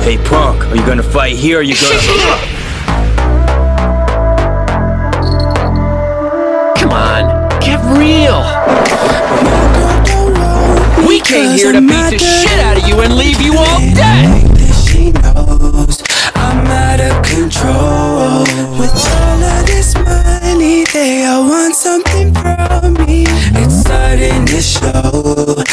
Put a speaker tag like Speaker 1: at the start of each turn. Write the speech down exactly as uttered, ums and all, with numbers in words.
Speaker 1: Hey punk, are you gonna fight here or are you gonna...
Speaker 2: Come on, get real! We came here to beat the shit out of you and leave you all dead!
Speaker 3: She knows I'm out of control. With all of this money, they all want something from me. It's starting to show.